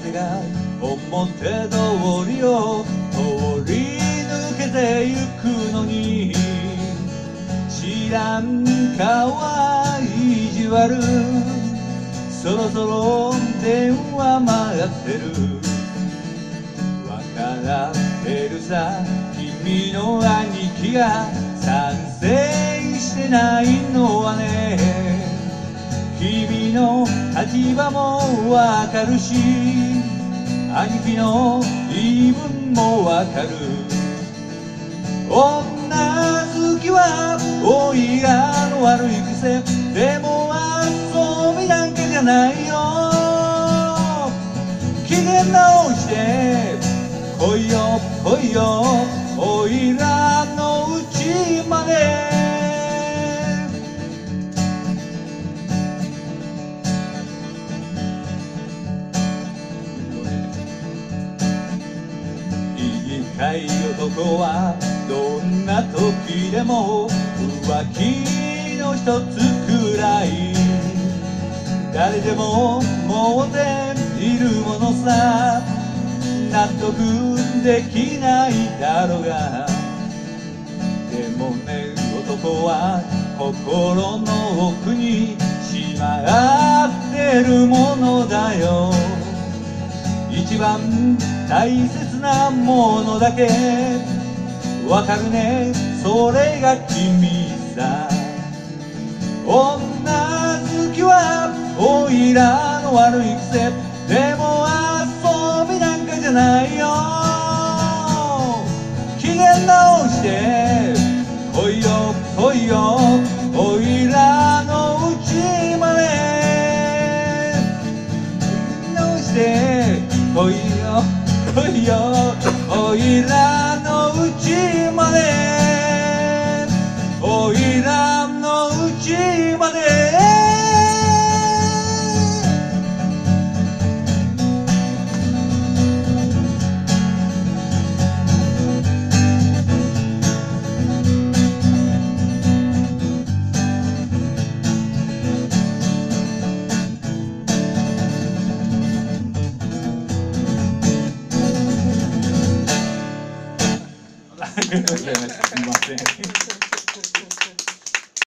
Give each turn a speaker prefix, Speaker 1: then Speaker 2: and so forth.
Speaker 1: 風が表通りを通り抜けてゆくのに、知らん顔は意地悪、そろそろ電話待ってる。わかってるさ、君の兄貴が賛成してないのはね。君の立場もわかるし、兄貴の言い分もわかる。女好きはおいらの悪い癖、でも遊びなんかじゃないよ。機嫌直して来いよ来いよ、おいらのうちまで。いい男はどんな時でも浮気の一つくらい、誰でも持っているものさ。納得できないだろうが、でもね、男は心の奥にしまってるものだよ。一番大切なものだけわかるね、それが君さ。女好きはおいらの悪い癖、でも遊びなんかじゃないよ。機嫌直して来いよ来いよ、おいらのうちまで。直して来いよ来いよ、おいらのうちまで。おいらのうちまで。すみません。